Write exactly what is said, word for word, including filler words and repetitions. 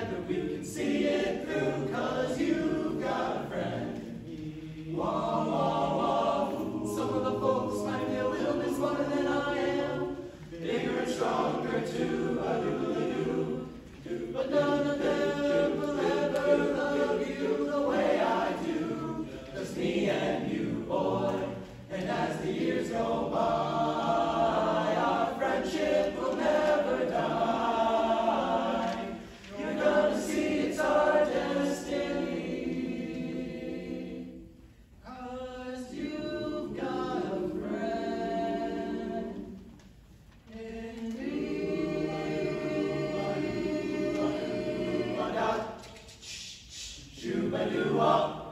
together we can see it through, 'cause you've got a friend in me. Wah, wah, wah. Some of the folks might be a little bit smarter than I am, bigger and stronger too, a doodle-doo. But none of them will ever love you the way I do. Just me and you, boy. And as the years go by, our friendship will never die. You're gonna see it's our destiny, 'cause you've got a friend in me. Shoo-ba-doo-wop.